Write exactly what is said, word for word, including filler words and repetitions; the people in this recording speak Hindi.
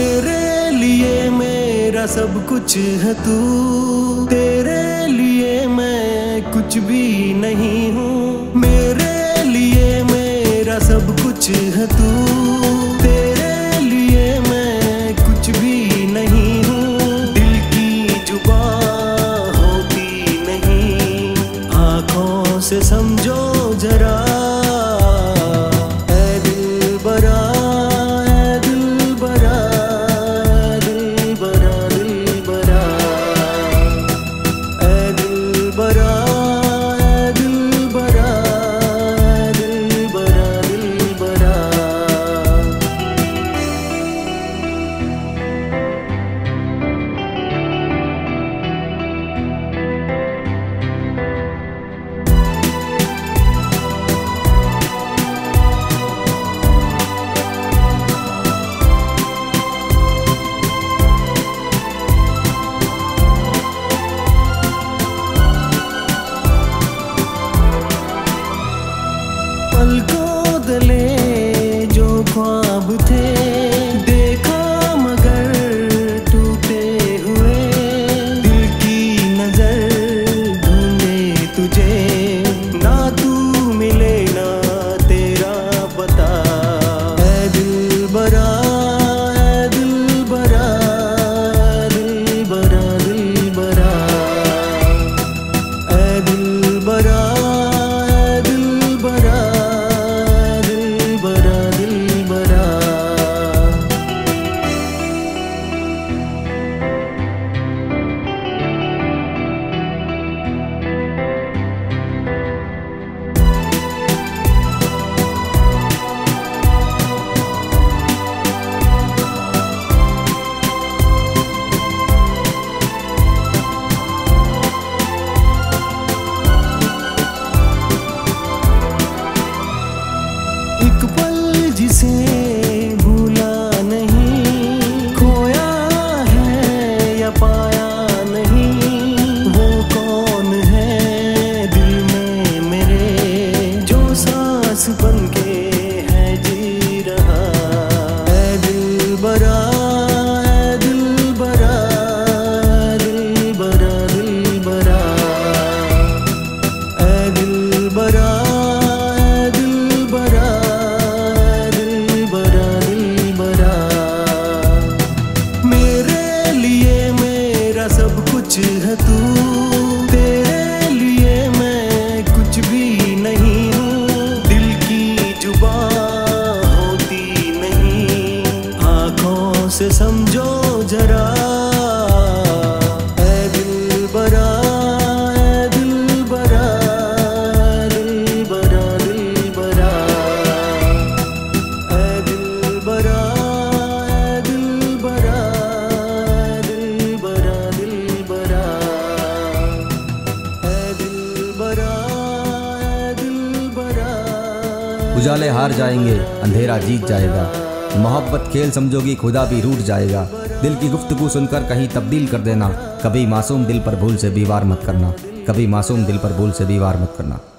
मेरे लिए मेरा सब कुछ है तू, तेरे लिए मैं कुछ भी नहीं हूँ। मेरे लिए मेरा सब कुछ है तू, तेरे लिए मैं कुछ भी नहीं हूँ। दिल की जुबान होती नहीं, आँखों से समझो जरा। पलकों तले जो ख्वाब थे देखा मगर टूटे हुए। दिल की नजर ढूंढे तुझे, ना तू मिले ना तेरा पता। ऐ दिल बरा, ऐ दिल बरा, दिल बरा, दिल बरा, ऐ दिल बरा, एक पल जिसे भूला नहीं, खोया है या पाया नहीं। वो कौन है दिल में मेरे, जो सांस बनके है जी रहा। ऐ दिल बरा, ऐ दिल बरा, दिल बरा, दिल बरा, ऐ दिल बरा, सब कुछ है तू, तेरे लिए मैं कुछ भी नहीं हूँ। दिल की जुबान होती नहीं, आँखों से समझो जरा। ऐ दिल बरा, ऐ दिल बरा, दिल बरा, दिल बरा, ऐ दिल बरा, ऐ दिल बरा, उजाले हार जाएंगे, अंधेरा जीत जाएगा। मोहब्बत खेल समझोगी, खुदा भी रूठ जाएगा। दिल की गुफ्तगू सुनकर कहीं तब्दील कर देना। कभी मासूम दिल पर भूल से भी वार मत करना, कभी मासूम दिल पर भूल से भी वार मत करना।